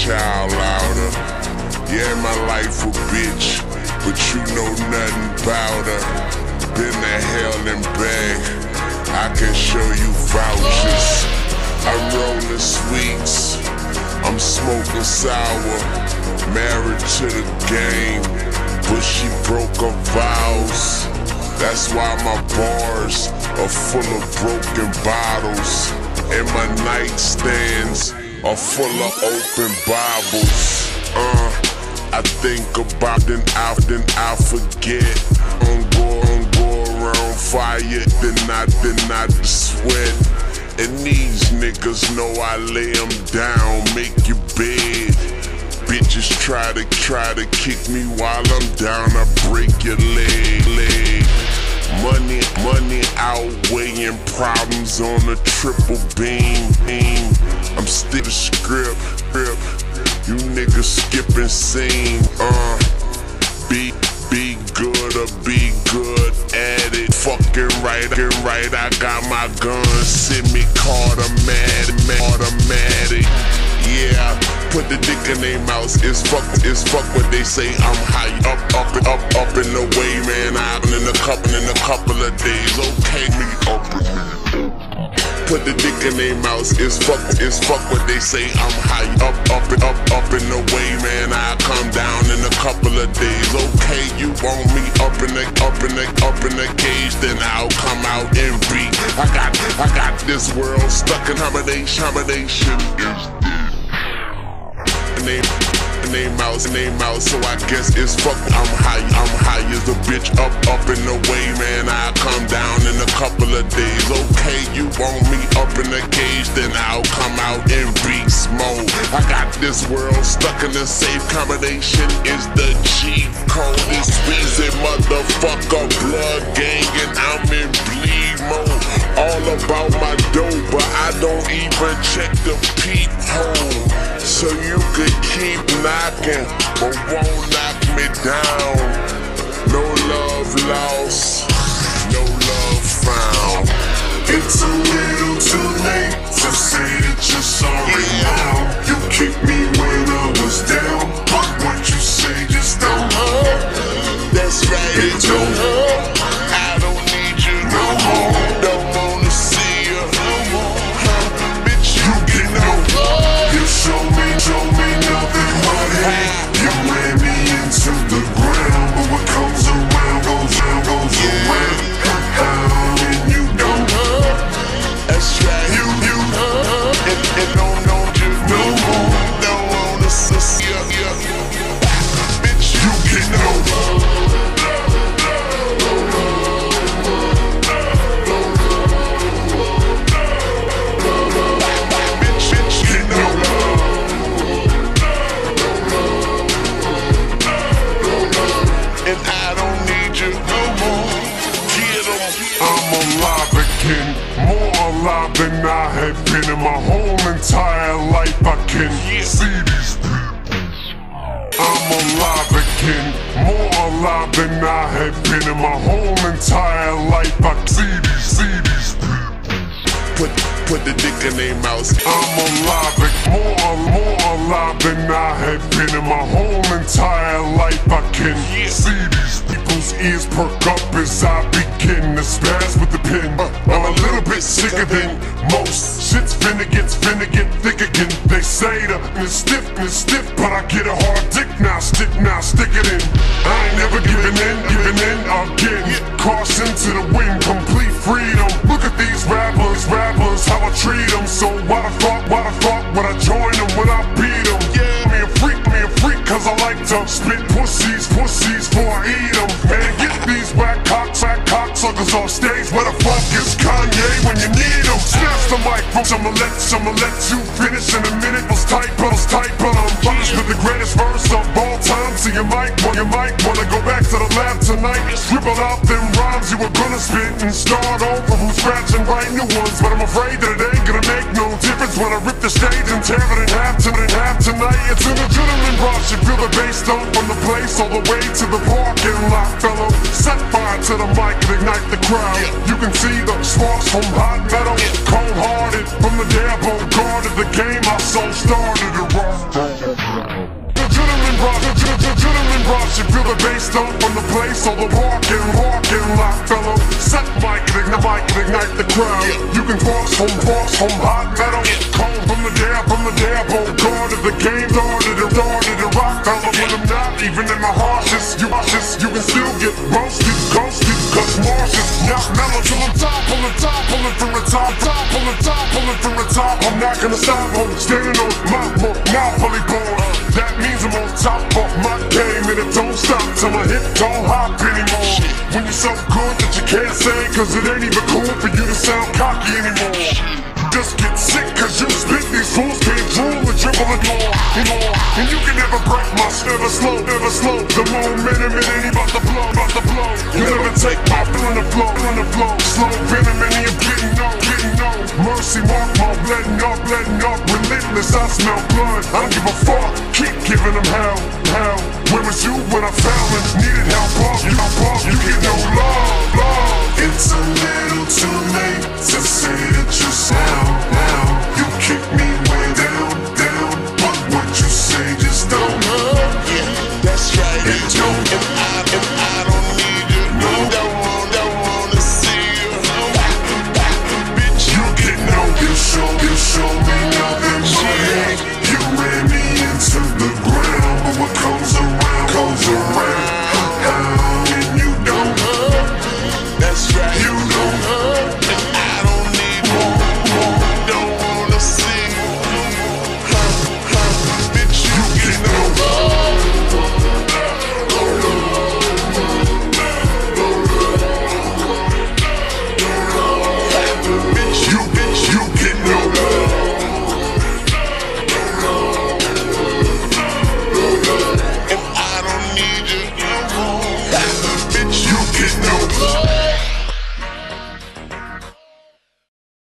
child louder. Yeah, my life a bitch, but you know nothing about her. Been to hell and back, I can show you vouchers. I'm rolling sweets, I'm smoking sour. Married to the game, but she broke her vows. That's why my bars are full of broken bottles, and my nightstands are full of open Bibles. I think about then I forget. Go around fire, then I sweat. And these niggas know I lay them down, make your bed. Bitches try to kick me while I'm down, I break your leg. Money outweighing problems on a triple beam. I'm still the script. You niggas skipping scene. Be good or be good at it. Fucking right, I got my gun. Send me automatic. Yeah, put the dick in their mouth. It's fuck what they say. I'm high up in the way, man. I'm in a couple of days. Okay, me up with me. Put the dick in their mouth. It's fuck what they say. I'm high up in the way, man. I come down in a couple of days. Okay, you want me up in the cage, then I'll come out and beat. I got this world stuck in combination. Name out, so I guess it's fuck. I'm high as a bitch up in the way, man. I come down in a couple of days. Okay, you want me up in the cage, then I'll come out and beast mode. I got this world stuck in the safe combination. Is the cheat code? It's Weezy motherfucker blood gang, and I'm in bleed mode. All about my dough, but I don't even check the peephole. So you could keep knocking, but won't knock me down. No love lost, no love found. It's a little too late to say that you're sorry now. You kicked me when I was down, but what you say just don't hurt. That's right, it don't hurt. I don't need you no more. Don't wanna see you no more. Bitch, you get no more. You show me nothing but hate. You ran me into the ground, but what comes around goes around. And you don't hurt. That's right, you and don't know you no more. Don't wanna see you. Bitch, you get no more. More alive than I have been in my whole entire life. I can see these people. I'm alive again, more alive than I have been in my whole entire life. I see these people. Put the dick in their mouth. I'm alive again, more alive than I have been in my whole entire life. I can see these people's ears perk up as I begin to spaz with the pen. I'm a little bit sicker than most. Shit's finna get thick again. They say the stiff, but I get a hard dick now. Stick it in. I ain't never giving in again. Caution to the wind, complete freedom. Look at these rappers, how I treat them. So why the fuck would I join them when I beat them? Yeah, me a freak, cause I like to spit pussies before I eat them. Man, get these whack cocksuckers on stage. Where the fuck is Kanye when you need him? Snatch the mic from I'ma let you finish in a minute. Was tight, but I'm punished with the greatest verse of all time. So you might wanna go back to the lab tonight. Scribble out them rhymes you were gonna spit and start over from scratch and write new ones. But I'm afraid that it ain't gonna make no difference when I rip the stage and tear it in half tonight. It's an adrenaline rush. You feel the bass dump from the place all the way to the parking lot, fellow. Set fire to the mic and ignite the crowd. You can see the sparks from hot metal. Cold-hearted from the day I guarded the game. My soul started to rock. Cause you feel the bass thump from the place, or the walking lot, fellow. Set mic, ignite the crowd. You can box from hot metal. Cold from the dab, oh God of the game, started to rock, fella. When I'm not even in my harshest, you can still get roasted, ghosted, cause Marsh's not mellow till I'm top, pulling from the top, pulling from the top. I'm not gonna stop, standing on my monopoly board. That means I'm on top of my game, and it don't stop till my hip don't hop anymore. When you're so good that you can't say, cause it ain't even cool for you to sound cocky anymore. Just get sick cause you spit, these fools can't drool and dribble it more. And you can never break my never slow. The momentum it ain't about to blow. You never take my in the flow. Slow venom and you're getting no. Mercy mark my letting up, relentless, I smell blood. I don't give a fuck, keep giving them hell. Where was you when I found it? Needed help, you get no love. It's a little too late to say that you're sound now. You kick me